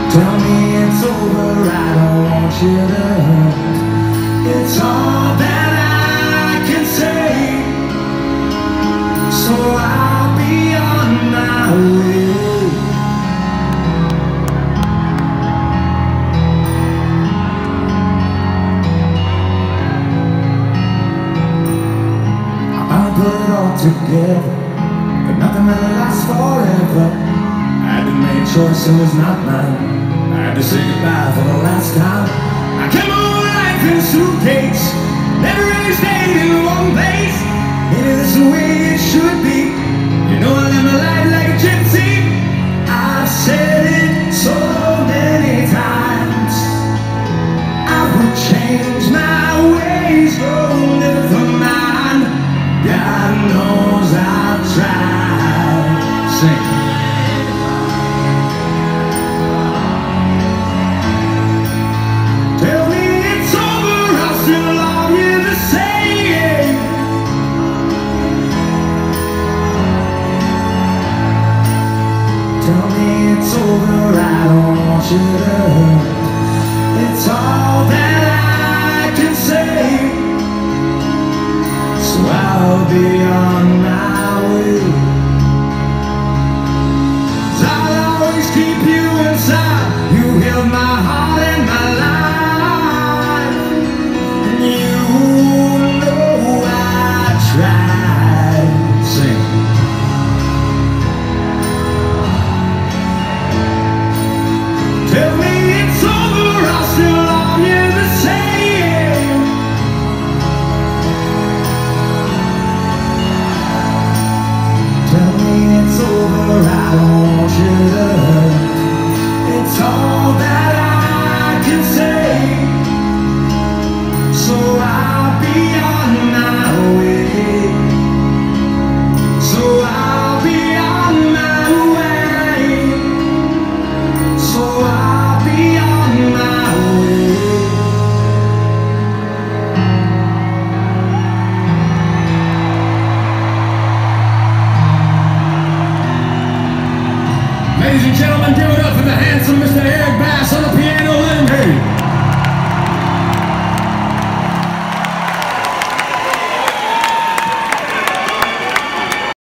Tell me it's over, I don't want you to hurt. It's all that I can say, so I'll be on my way. I'll put it all together, but nothing really lasts forever. I had to make a choice, it was not mine. I had to say goodbye for the last time. I came on life in a suitcase, never really stayed in one place. Maybe that's the way it should be. You know I live my life like a gypsy. I've said it so many times, I would change my ways, oh, live for mine. God knows I've tried. Sing. Tell me it's over, I don't want you to hurt.